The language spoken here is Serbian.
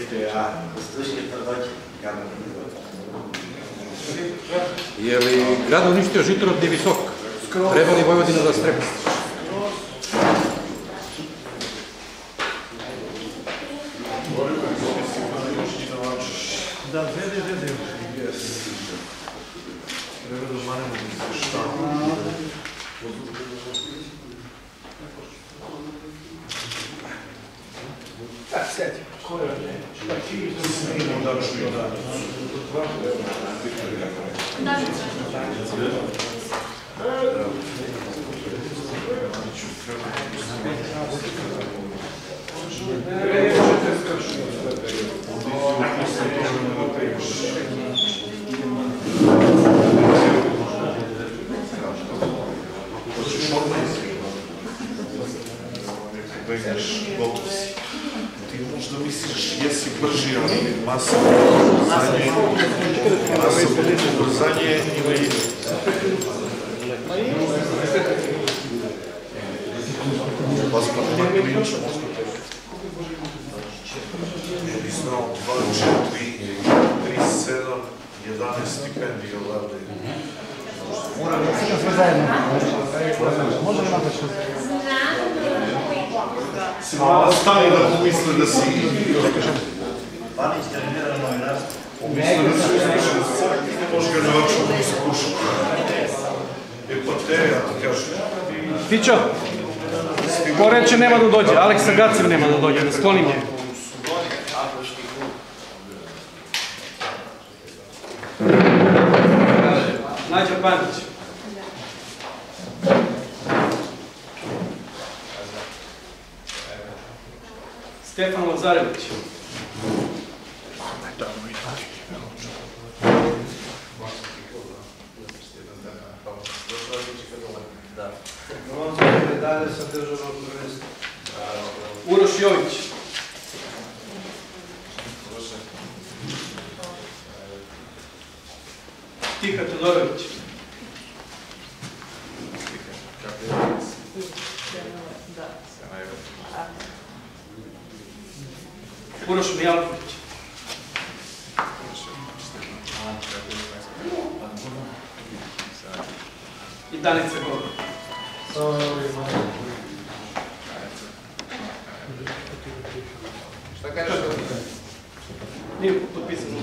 Je li grad uništio Žitorod gdje je visok? Treba li Vojvodina da strepi? Da, vede. Treba da manemo šta. Sjeti. Ko je ne? Šta ti snimamo da čuju da? Da ideš gotov si. Ti možda misliš jesi brži, ali masa ubrzanje ili... Pasport na klinč možda bi znao 2, 4, 3, 7, 11 stipendija odavde. Moram da sve zajedno. Može li imati što? Malo stani da pomisle da si... Vanić trenira na novinarstvo. Pomisle da si uspešan scak, ne može ga naočiti da se kuša. Epateja, ti kažeš. Tićo, ko reče nema da dođe, Aleksa Gaciv nema da dođe, da sklonim njega. Nađa Pandić. Stefan Lazarević. Uroš Jović. Tiha Todorović. Uroš Mijalković. I Danica Goga. Šta kažeš? Nije potpisano.